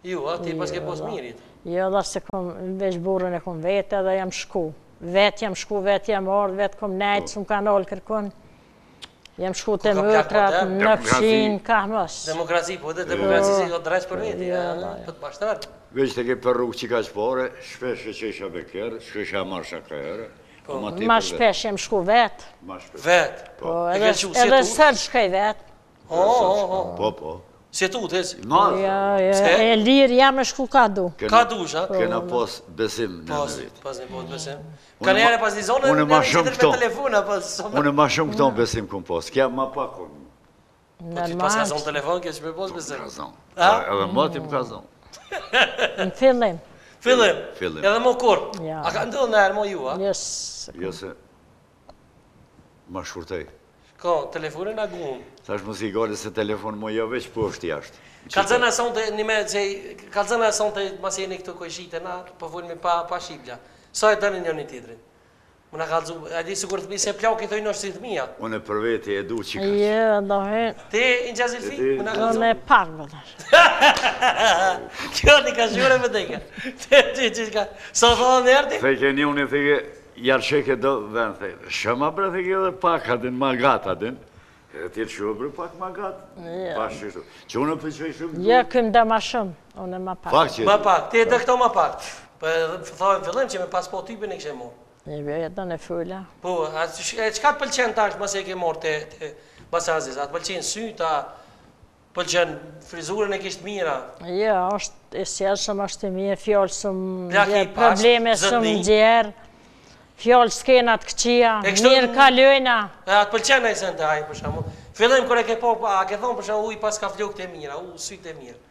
Ju, ti pas ke pos mirit. Jo, dhe se kom veç burën e kom vete edhe jam shku. Vetë jam ardhë, vetë kom nejtë, s'm kanë olë kërkun. Jam shku të mëtrat, në fshin, ka mos. Demokraci, po dhe demokraci si do drejtë për veti, për të bashkëtar. Veç të ke për rrugë që ka qëpore, shpesh që isha bekerë, shkesha marsha këherë. Ma shpesh jem shku vetë. Vetë? Po, edhe sërë shkaj vetë. Po. Si tu, të eci? E lirë jam e shku ka du. Ka du, shë? Kena pos besim në në vitë. Pas një pos besim. Ka njëre pas një zonë, Unë ma shumë këto. Unë ma shumë këto në besim këm pos. Kja ma pak unë. Po ti pas ka zonë telefon, kjo që me pos besim? Ka zonë. Edhe më ti më ka zonë. Në fillim. Fillim? Edhe më kur? Ja. A ka ndodhë në erë më ju, a? Jo se ma shkurtej. Ka, telefonin a gumë. Thash mos i gale se telefon më jo veç po është jashtë. Kalzëna sonte, një me që, kalzëna sonte mas jeni këtu kojshite na, po fulmi pa shqipja. Sa e dëni një një titrin? Më në kalzu, a di sigur të bi se plau këtë ojnë është si të mija? Unë për veti e du që ka. Jo, dohen. Ti, në gjazilfi? Më në kalzu? Unë e pak, vëllash. Kjo një ka shure më teke. Sa thonë në erdi? Theke një unë i theke, jarësheke do vend, theke, shëma bre theke edhe pak adin, ma gat adin. E tjetë shumë bre pak ma gat. Pashë shumë. Që unë përqoj shumë? Jo, këm da ma shumë. Unë e ma pak. Pak që? Ma pak, ti e dhe këto ma pak. Thojnë fillim që me pas po typin e kështë e morë. E vje, do në fulla. Po, qëka të pëlqen tash mas e ke morë të Basazis? A të pëlqen syta, pëlqen frizurën e kishtë mira? Jo, është e sjelëshëm, është e mirë, fjallë sëmë, probleme sëmë gjerë, fjallë s'kenat këqia, mirë kalojna. A të pëlqen e i sënë të ajë, për shamu. Fillim kër e ke po, a ke thonë për shamu, uj pas ka flokët e mira, sytë e mirë.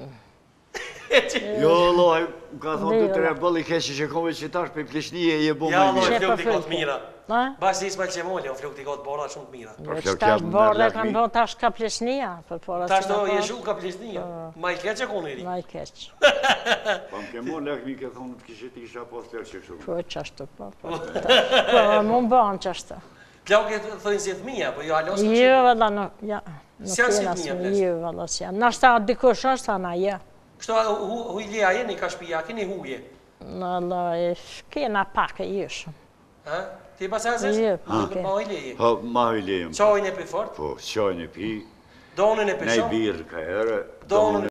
Jo, loj, më ka thonë të tre bëlli keqë që kove që tash për plishnije e je bo ja, më mirë. Ja, loj, mirë. flokët i ka të mira. Bashkë disma që molli, flokët i ka të borda shumë të mira. Tash borda kanë do tash ka plishnia. Tash do jeshu ka plishnia. Ma i keqë e konë i ri. Ma i keqë. Pa më ke mon lakmi ke thonë të kishë ti kisha pos lërë që kështu. Po, qashtu, po. Po, më më banë qashtu. Plau ke thëjnë si të mija, po jo alosë më Jo, valla, nuk si jena të si mija, jo, valla, si janë. Nashta dikush është, ana, jo. Kështu hujlja jeni ka shpija, keni huje? Në, kena pak e jeshëm. Ti Basazis? Jo, Ma hujlje je? Po, ma hujlje jem. Qajnë e pi fort? Po, qajnë e pi. Donën e pi Nej shumë? birë ka ere. Donën